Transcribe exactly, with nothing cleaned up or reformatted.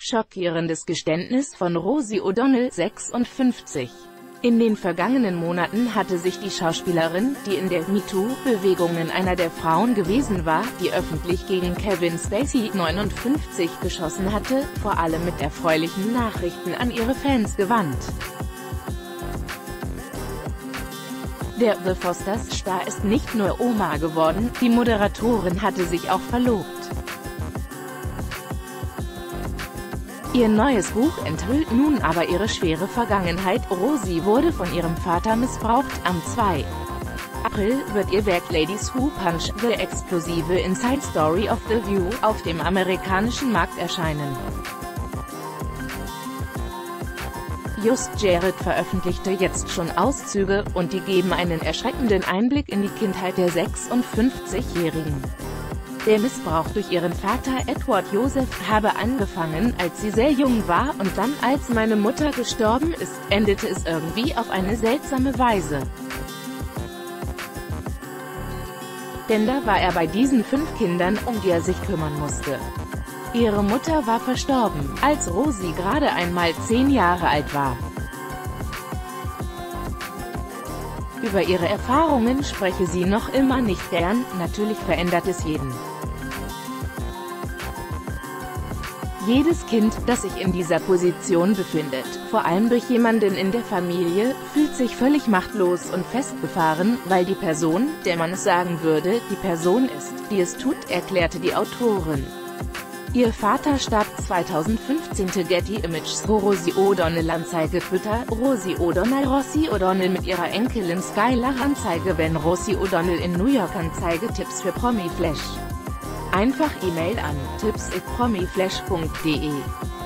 Schockierendes Geständnis von Rosie O'Donnell, sechsundfünfzig. In den vergangenen Monaten hatte sich die Schauspielerin, die in der MeToo-Bewegung einer der Frauen gewesen war, die öffentlich gegen Kevin Spacey, neunundfünfzig, geschossen hatte, vor allem mit erfreulichen Nachrichten an ihre Fans gewandt. Der The Fosters-Star ist nicht nur Oma geworden, die Moderatorin hatte sich auch verlobt. Ihr neues Buch enthüllt nun aber ihre schwere Vergangenheit. Rosie wurde von ihrem Vater missbraucht. Am zweiten April wird ihr Werk Ladies Who Punch, The explosive Inside Story of The View, auf dem amerikanischen Markt erscheinen. Just Jared veröffentlichte jetzt schon Auszüge, und die geben einen erschreckenden Einblick in die Kindheit der sechsundfünfzigjährigen. Der Missbrauch durch ihren Vater Edward Joseph habe angefangen, als sie sehr jung war, und dann, als meine Mutter gestorben ist, endete es irgendwie auf eine seltsame Weise. Denn da war er bei diesen fünf Kindern, um die er sich kümmern musste. Ihre Mutter war verstorben, als Rosie gerade einmal zehn Jahre alt war. Über ihre Erfahrungen spreche sie noch immer nicht gern, natürlich verändert es jeden. Jedes Kind, das sich in dieser Position befindet, vor allem durch jemanden in der Familie, fühlt sich völlig machtlos und festgefahren, weil die Person, der man es sagen würde, die Person ist, die es tut, erklärte die Autorin. Ihr Vater starb zweitausendfünfzehn. Getty Images. Rosie O'Donnell Anzeige Twitter. Rosie O'Donnell Rosie O'Donnell mit ihrer Enkelin Skylar Anzeige. Wenn Rosie O'Donnell in New York Anzeige. Tipps für Promiflash. Einfach E-Mail an tipps at promiflash punkt de.